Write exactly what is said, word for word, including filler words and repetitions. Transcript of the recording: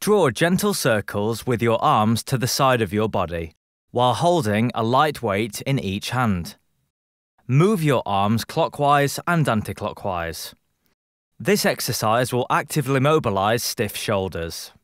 Draw gentle circles with your arms to the side of your body, while holding a light weight in each hand. Move your arms clockwise and anti-clockwise. This exercise will actively mobilise stiff shoulders.